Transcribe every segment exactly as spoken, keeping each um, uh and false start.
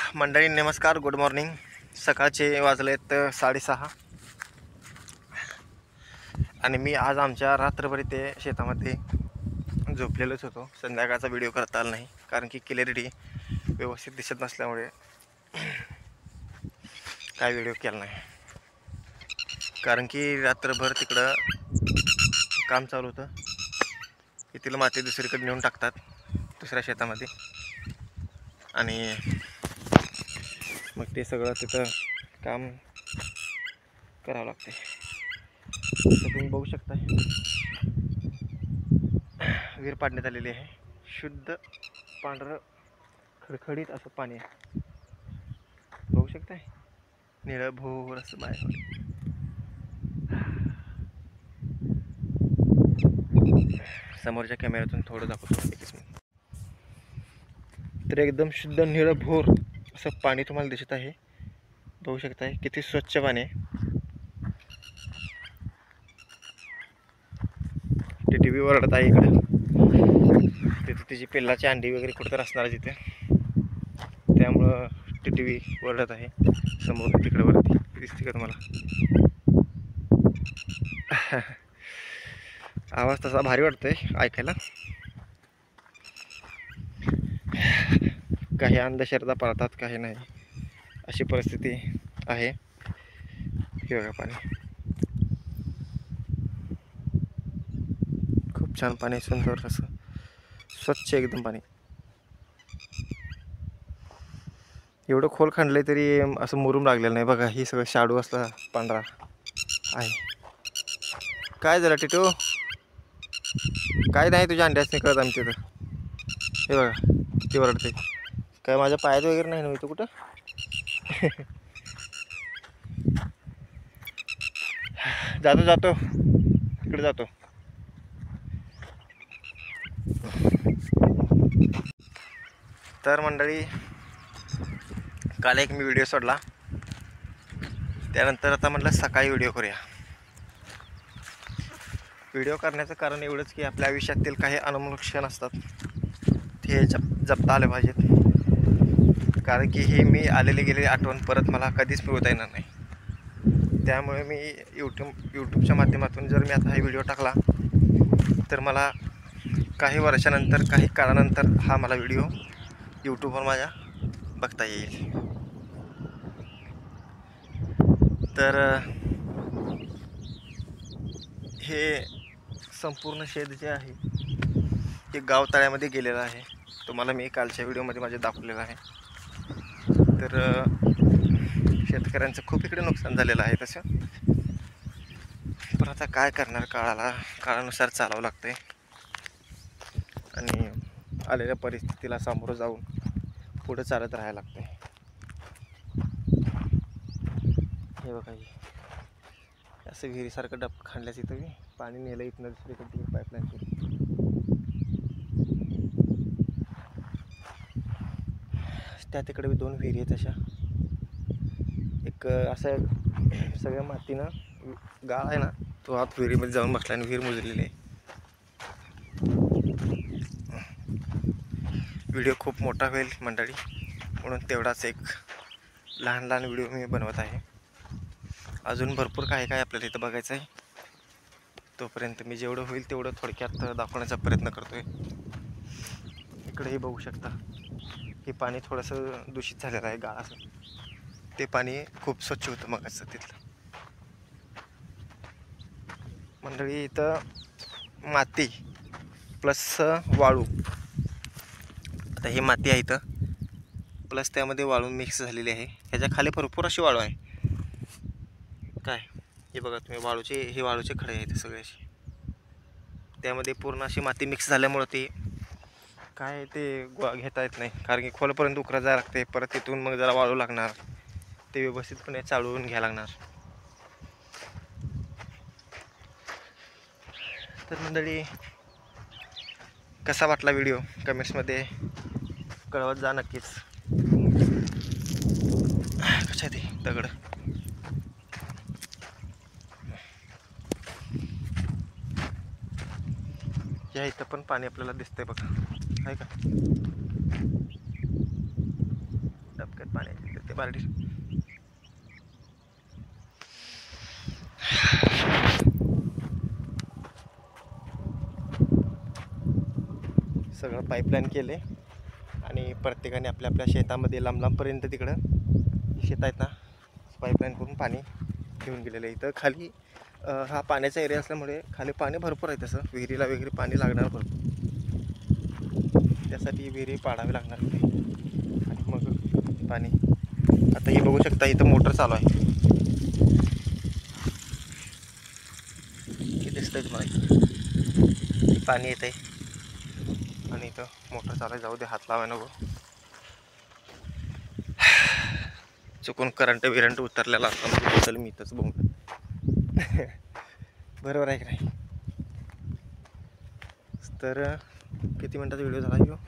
मंडळी नमस्कार, good morning. सकाळचे वाजलेत साडेसहा आणि मी आज आमच्या रात्रभर इथे शेतामध्ये झोपलेलोच होतो. संध्याकाळचा व्हिडिओ करता आला नाही कारण की क्लॅरिटी व्यवस्थित दिसत नसल्यामुळे काय व्हिडिओ केला नाही. कारण की रात्रभर तिकडं काम चालू होतं. इथलं माती दुसरीकडे नेऊन टाकतात दुसऱ्या शेतामध्ये आणि मग ते सगळं तिथं काम करावं लागते. तर तुम्ही बघू शकता विहीर पाडण्यात आलेली आहे. शुद्ध पांढरं खडखडीत असं पाणी आहे. बघू शकताय निळं भोर असं बाहेर. समोरच्या कॅमेऱ्यातून थोडं दाखवतो एकच मिनिट. तर एकदम शुद्ध निळं भोर असं पाणी तुम्हाला दिसत आहे. बघू शकताय किती स्वच्छ पाणी आहे. ते टी व्ही वरडत आहे इकडं. तिथे तिची पिल्लाची अंडी वगैरे कुठं असणार आहे तिथे, त्यामुळं टी टी व्ही वरडत आहे. समोर तिकडे वरती दिसते का तुम्हाला आवाज तसा भारी वाटतोय ऐकायला. काही अंधश्रद्धा पाळतात, काही नाही, अशी परिस्थिती आहे. हे बघा पाणी खूप छान पाणी, सुंदर असं स्वच्छ एकदम पाणी. एवढं खोल खणलंय तरी असं मुरूम लागलेलं नाही बघा. ही सगळं शाडू असला पांढरा आहे. काय झालं टिटू? काय नाही, तुझ्या अंड्याच नाही कळत आमच्या इथं. हे बघा ती वरडते. काय माझ्या पायात वगैरे नाही ना इथं कुठं. जातो जातो तिकडे जातो. तर मंडळी काल एक मी व्हिडिओ सोडला, त्यानंतर आता म्हटलं सकाळी व्हिडिओ करूया. व्हिडिओ करण्याचं कारण एवढंच की आपल्या आयुष्यातील काही अनमोल क्षण असतात ते जप जपता आले पाहिजेत. कारण की ही मी आलेली गेलेली आठवण परत मला कधीच मिळवता येणार नाही. त्यामुळे मी यूट्यूब यूट्यूबच्या माध्यमातून जर मी आता हा व्हिडिओ टाकला तर मला काही वर्षानंतर, काही काळानंतर हा मला व्हिडिओ यूट्यूबवर माझ्या बघता येईल. तर हे संपूर्ण शेत जे आहे ते गाव तळ्यामध्ये गेलेलं आहे. तुम्हाला मी कालच्या व्हिडिओमध्ये माझे दाखवलेलं आहे. तर शेतकऱ्यांचं खूप इकडे नुकसान झालेलं आहे तसं. पण आता काय करणार, काळाला काळानुसार चालावं लागतंय आणि आलेल्या परिस्थितीला सामोरं जाऊन पुढे चालत राहायला लागतंय. हे बघा असं विहिरीसारखं डब खांडल्याच इथं पाणी नेलं इथनं दुसरीकडे पाईपलाईन केली. त्या तिकडे दोन विहिरी आहेत अशा. एक असं सगळ्या मातीनं गाळ आहे ना, तो आत विहिरीमध्ये जाऊन बसला आणि विहीर मुजलेली आहे. व्हिडिओ खूप मोठा होईल मंडळी, म्हणून तेवढाच एक लहान लहान व्हिडिओ मी बनवत आहे. अजून भरपूर काय काय आपल्याला इथं बघायचं आहे. तोपर्यंत मी जेवढं होईल तेवढं थोडक्यात दाखवण्याचा प्रयत्न करतो आहे. इकडेही बघू शकता हे पाणी थोडंसं दूषित झालेलं आहे गाळाचं. ते पाणी खूप स्वच्छ होतं मगाचं तिथलं. मंडळी इथं माती प्लस वाळू, आता ही माती आहे इथं प्लस त्यामध्ये वाळू मिक्स झालेली आहे. ह्याच्या खाली भरपूर अशी वाळू आहे. काय हे बघा तुम्ही, वाळूचे हे वाळूचे खडे आहेत सगळे असे. त्यामध्ये पूर्ण अशी माती मिक्स झाल्यामुळं ते काय ते गोळा घेता येत नाही. कारण की खोलपर्यंत उकरा जायला लागते. परत तिथून मग जरा वाळू लागणार, ते व्यवस्थितपणे चाळून घ्यायला लागणार. तर मंडळी कसा वाटला व्हिडिओ कमेंट्समध्ये कळवत जा नक्कीच. कशा ते दगड या इथं पण पाणी आपल्याला दिसतंय बघा, आहे का डबक्यात. पाणी ते बारडी. सगळं पाईपलाईन केले आणि प्रत्येकाने आपल्या आपल्या शेतामध्ये लांब लांबपर्यंत तिकडं शेत आहेत ना पाईपलाईन करून पाणी घेऊन गेलेलं आहे. इथं खाली हा पाण्याचा एरिया असल्यामुळे खाली पाणी भरपूर आहे. तसं विहिरीला वगैरे पाणी लागणार भरपूर, त्यासाठी विहिरी पाडावी लागणार होती आणि मग पाणी. आता हे बघू शकता इथं मोटर चालू आहे. हे दिसतंय तुम्हाला पाणी येत आहे आणि इथं मोटर चालू आहे. जाऊ दे, हात लावाय नको. चुकून करंट विरंट उतरलेला असताना चल मी इथंच बघून बरोबर आहे की नाही. तर किती मिनटाचा व्हिडिओ झाला ह्यो?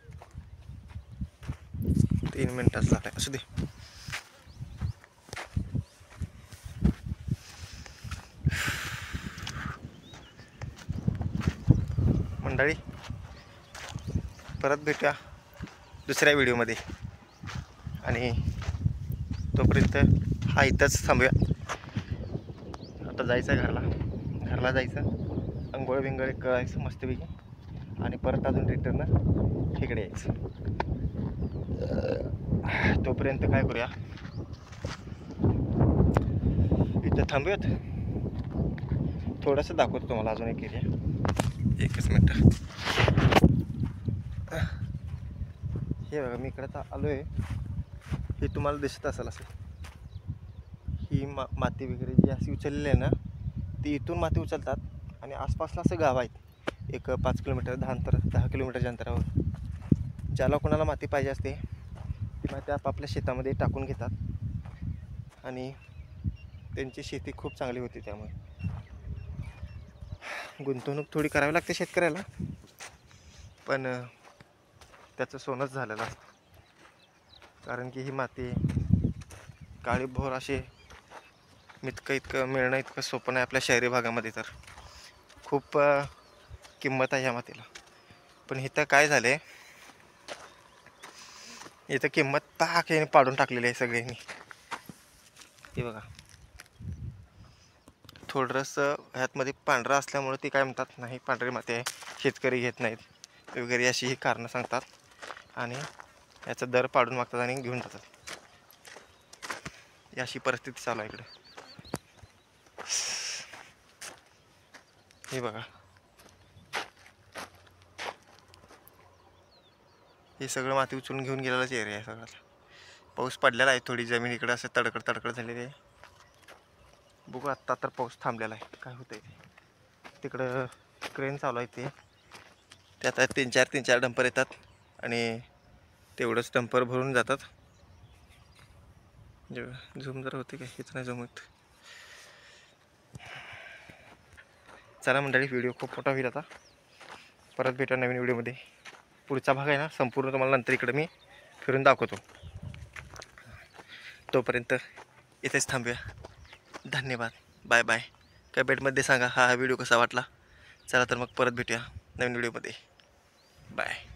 तीन मिनटाचा झाला आहे. असू दे. मंडळी परत भेटूया दुसऱ्या व्हिडिओमध्ये आणि तोपर्यंत हा इथंच थांबूया. आता जायचं घरला घरला जायचं, अंघोळ बिंगोळ करायचं मस्तपैकी आणि परत अजून रिटर्न इकडे यायचं. तोपर्यंत काय करूया, इथं थांबूयात. थोडंसं दाखवतो तुम्हाला अजून एक एरिया. एकच मिनटं. हे बघा मी इकडं आलो आहे. हे तुम्हाला दिसत असेल असं. ही मा माती वगैरे जी अशी उचललेली आहे ना, ती इथून माती उचलतात आणि आसपासला असं गाव आहेत एक पाच किलोमीटर दहा अंतर दहा किलोमीटरच्या अंतरावर. ज्याला कोणाला माती पाहिजे असते ती माती आपापल्या शेतामध्ये टाकून घेतात आणि त्यांची शेती खूप चांगली होती. त्यामुळे गुंतवणूक थोडी करावी लागते शेतकऱ्याला, पण त्याचं सोनंच झालेलं असतं. कारण की ही माती काळी भोर असे इतकं इतकं मिळणं इतकं सोपं नाही आपल्या शहरी भागामध्ये. तर खूप किंमत आहे ह्या मातीला. पण इथं काय झालं आहे, इथं किंमत पाक याने पाडून टाकलेली आहे सगळ्यांनी. हे बघा थोडंसं ह्यातमध्ये पांढरं असल्यामुळे ते काय म्हणतात, नाही पांढरी माती आहे शेतकरी घेत नाहीत वगैरे अशी ही कारणं सांगतात आणि याचा दर पाडून मागतात आणि घेऊन जातात. अशी परिस्थिती चालू आहे इकडे. हे बघा हे सगळं माती उचलून घेऊन गेलेलाच एरिया आहे सगळा. पाऊस पडलेला आहे, थोडी जमीन इकडं असं तडकड तडकड झालेली आहे. बघू आत्ता तर पाऊस थांबलेला आहे, काय होतंय तिकडं. क्रेन चालू आहे ते त्यात तीन चार तीन चार डंपर येतात आणि तेवढंच डंपर भरून जातात. झूम जर होते काय, हेच नाही जमत. चला मंडळी, व्हिडिओ खूप मोठा होईल. आता परत भेटूया नवीन व्हिडिओमध्ये. पुढचा भाग आहे ना संपूर्ण तुम्हाला नंतर इकडे मी फिरून दाखवतो. तोपर्यंत इथेच थांबूया. धन्यवाद, बाय बाय. कमेंटमध्ये सांगा हा व्हिडिओ कसा वाटला. चला तर मग परत भेटूया नवीन व्हिडिओमध्ये. बाय.